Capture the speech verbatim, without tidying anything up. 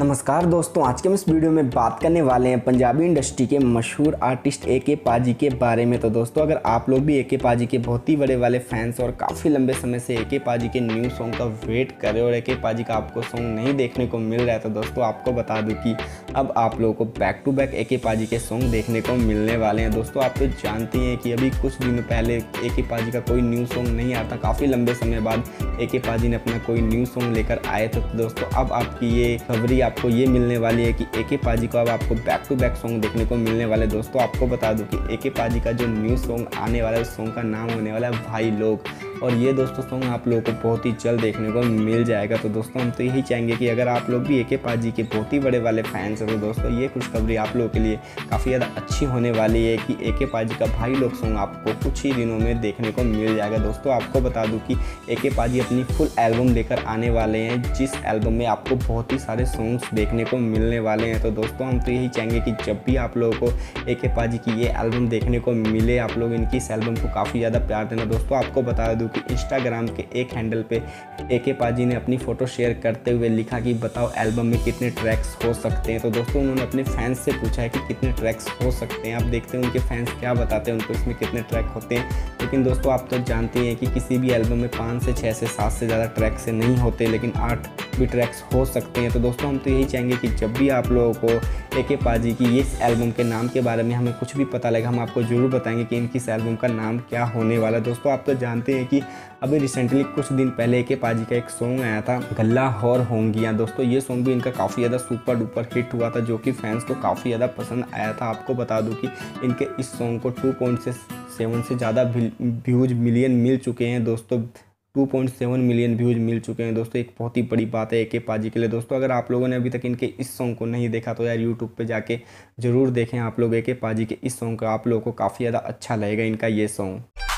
नमस्कार दोस्तों, आज के हम इस वीडियो में बात करने वाले हैं पंजाबी इंडस्ट्री के मशहूर आर्टिस्ट ए के पाजी के बारे में। तो दोस्तों, अगर आप लोग भी ए के पाजी के बहुत ही बड़े वाले फैंस और काफ़ी लंबे समय से ए के पाजी के न्यू सॉन्ग का वेट कर रहे हो और ए के पाजी का आपको सॉन्ग नहीं देखने को मिल रहा है, तो दोस्तों आपको बता दूं कि अब आप लोगों को बैक टू बैक ए के पाजी के सॉन्ग देखने को मिलने वाले हैं। दोस्तों, आप तो जानते हैं कि अभी कुछ दिनों पहले ए के पाजी का कोई न्यू सॉन्ग नहीं आता, काफ़ी लंबे समय बाद ए के पाजी ने अपना कोई न्यू सॉन्ग लेकर आए थे। तो दोस्तों, अब आपकी ये खबरी आपको ये मिलने वाली है कि ए के पाजी को अब आपको बैक टू बैक सॉन्ग देखने को मिलने वाले। दोस्तों, आपको बता दूं कि ए के पाजी का जो न्यू सॉन्ग आने वाला है उस सॉन्ग का नाम होने वाला है भाई लोग, और ये दोस्तों सॉन्ग आप लोगों को बहुत ही जल्द देखने को मिल जाएगा। तो दोस्तों, हम तो यही चाहेंगे कि अगर आप लोग भी ए के पाजी के बहुत ही बड़े वाले फैंस हैं तो दोस्तों ये खुशखबरी आप लोगों के लिए काफ़ी ज़्यादा अच्छी होने वाली है कि ए के पाजी का भाई लोग सॉन्ग आपको कुछ ही दिनों में देखने को मिल जाएगा। दोस्तों, आपको बता दूं कि ए के पाजी अपनी फुल एल्बम लेकर आने वाले हैं, जिस एल्बम में आपको बहुत ही सारे सॉन्ग्स देखने को मिलने वाले हैं। तो दोस्तों, हम तो यही चाहेंगे कि जब भी आप लोगों को ए के पाजी की ये एल्बम देखने को मिले, आप लोग इनकी इस एल्बम को काफ़ी ज़्यादा प्यार देना। दोस्तों, आपको बता दूं कि इंस्टाग्राम के एक हैंडल पे ए के पाजी ने अपनी फ़ोटो शेयर करते हुए लिखा कि बताओ एल्बम में कितने ट्रैक्स हो सकते हैं। तो दोस्तों, उन्होंने अपने फैंस से पूछा है कि कितने ट्रैक्स हो सकते हैं। आप देखते हैं उनके फैंस क्या बताते हैं उनको इसमें कितने ट्रैक होते हैं। लेकिन दोस्तों, आप तो जानते हैं कि किसी भी एल्बम में पाँच से छः से सात से ज़्यादा ट्रैक से नहीं होते, लेकिन आठ भी ट्रैक्स हो सकते हैं। तो दोस्तों, हम तो यही चाहेंगे कि जब भी आप लोगों को ए के पाजी की इस एल्बम के नाम के बारे में हमें कुछ भी पता लगा, हम आपको ज़रूर बताएंगे कि इनकी इस एल्बम का नाम क्या होने वाला है। दोस्तों, आप तो जानते हैं कि अभी रिसेंटली कुछ दिन पहले ए के पाजी का एक सॉन्ग आया था गल्ला और होंगियाँ। दोस्तों, ये सॉन्ग भी इनका काफ़ी ज़्यादा सुपर डुपर हिट हुआ था, जो कि फैंस को काफ़ी ज़्यादा पसंद आया था। आपको बता दूं कि इनके इस सॉन्ग को टू पॉइंट सेवन से ज़्यादा व्यूज मिलियन मिल चुके हैं। दोस्तों, two point seven million views मिल चुके हैं। दोस्तों, एक बहुत ही बड़ी बात है ए के पाजी के लिए। दोस्तों, अगर आप लोगों ने अभी तक इनके इस सॉन्ग को नहीं देखा तो यार यूट्यूब पे जाके ज़रूर देखें। आप लोग ए के पाजी के इस सॉन्ग का आप लोगों को काफ़ी ज़्यादा अच्छा लगेगा इनका ये सॉन्ग।